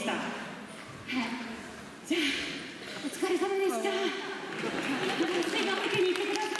した。はい。じゃあお疲れ様でした。次のおけに行ってください。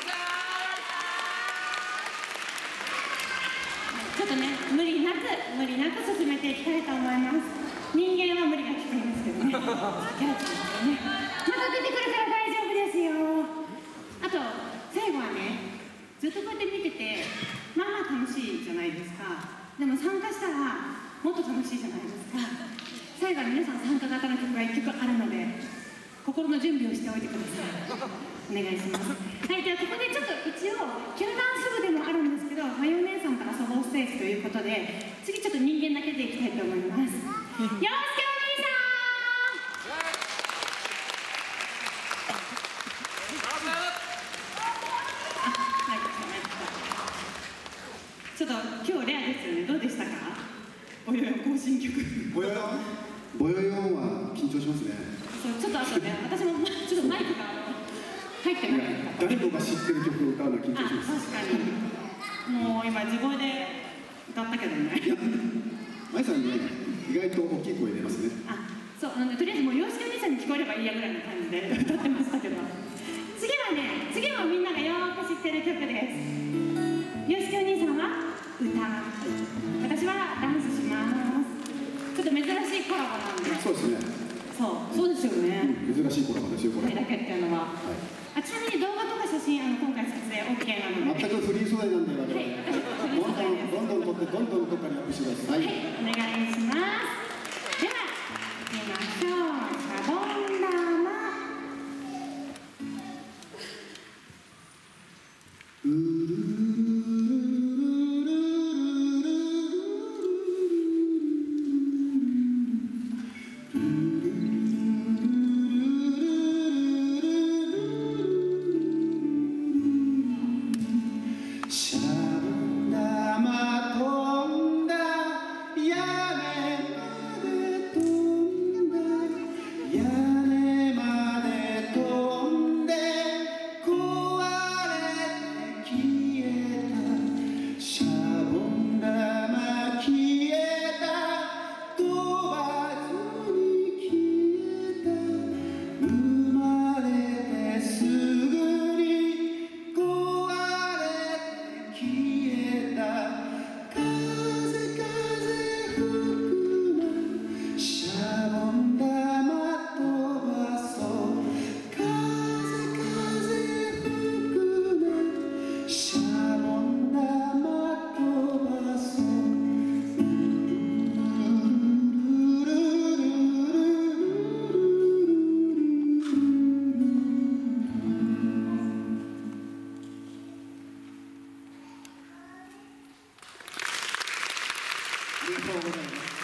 ちょっとね、無理なく進めていきたいと思います。人間は無理がきついんですけどね。キャラクターですよね。また出てくるから大丈夫ですよ。あと最後はね、ずっとこうやって見てて、まあまあ楽しいじゃないですか。でも参加したらもっと楽しいじゃないですか。最後は皆さん参加型の曲が1曲あるので、心の準備をしておいてください。お願いします。はい、ではここでちょっと一応キュラダンス部でもあるんですけど、マヨネーさんからソロステージということで、次ちょっと人間だけでいきたいと思います。よろしくお兄さん。ちょっと今日レアですよね。どうでしたか？ボヨヨン行進曲。 ボヨヨンは緊張しますね。 そう、ちょっとあとね、私もちょっとマイクが入ってない。 誰もが知ってる曲を歌うのは緊張します。 確かに。もう今自声で歌ったけどね。 まいさんね、意外と大きい声出ますね。 そう、とりあえずもう洋介お兄さんに聞こえればいいやぐらいの感じで歌ってましたけど。次もみんながよーく知ってる曲です。洋介お兄さんは歌、私はダンスします。ちょっと珍しいコラボなんで。 そうですね。 そうですよね。 珍しいコラボですよ、これ。 これだけっていうのは。ちなみに動画とか写真、今回撮影 OK なので。 全くフリー素材なんで、どんどん撮って、どんどんどっかにアップしてください。 はい、お願いします。では、行きましょう。シャボン玉。 ありがとうございます。